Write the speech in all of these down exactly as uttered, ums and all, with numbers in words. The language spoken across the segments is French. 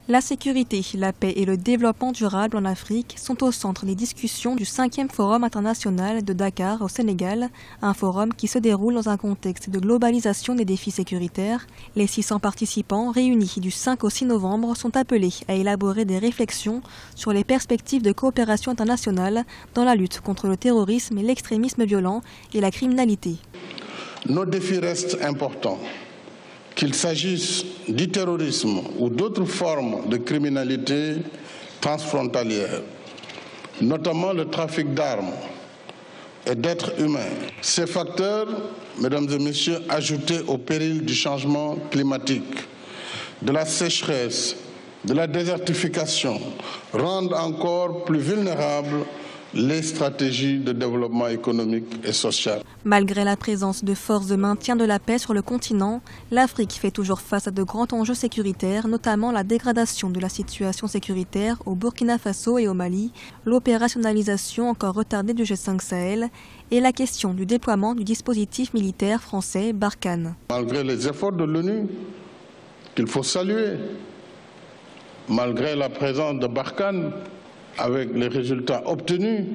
La sécurité, la paix et le développement durable en Afrique sont au centre des discussions du cinquième Forum international de Dakar au Sénégal, un forum qui se déroule dans un contexte de globalisation des défis sécuritaires. Les six cents participants réunis du cinq au six novembre sont appelés à élaborer des réflexions sur les perspectives de coopération internationale dans la lutte contre le terrorisme et l'extrémisme violent et la criminalité. Nos défis restent importants. Qu'il s'agisse du terrorisme ou d'autres formes de criminalité transfrontalière, notamment le trafic d'armes et d'êtres humains. Ces facteurs, mesdames et messieurs, ajoutés au péril du changement climatique, de la sécheresse, de la désertification, rendent encore plus vulnérables les stratégies de développement économique et social. Malgré la présence de forces de maintien de la paix sur le continent, l'Afrique fait toujours face à de grands enjeux sécuritaires, notamment la dégradation de la situation sécuritaire au Burkina Faso et au Mali, l'opérationnalisation encore retardée du G cinq Sahel et la question du déploiement du dispositif militaire français Barkhane. Malgré les efforts de l'ONU, qu'il faut saluer, malgré la présence de Barkhane, avec les résultats obtenus,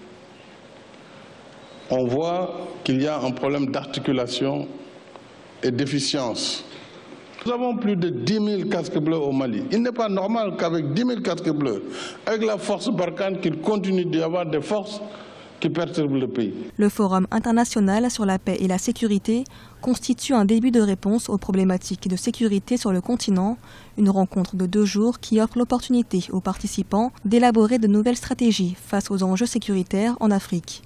on voit qu'il y a un problème d'articulation et d'efficience. Nous avons plus de dix mille casques bleus au Mali. Il n'est pas normal qu'avec dix mille casques bleus, avec la force Barkhane, qu'il continue d'y avoir des forces qui perturbent le pays. Le Forum international sur la paix et la sécurité constitue un début de réponse aux problématiques de sécurité sur le continent, une rencontre de deux jours qui offre l'opportunité aux participants d'élaborer de nouvelles stratégies face aux enjeux sécuritaires en Afrique.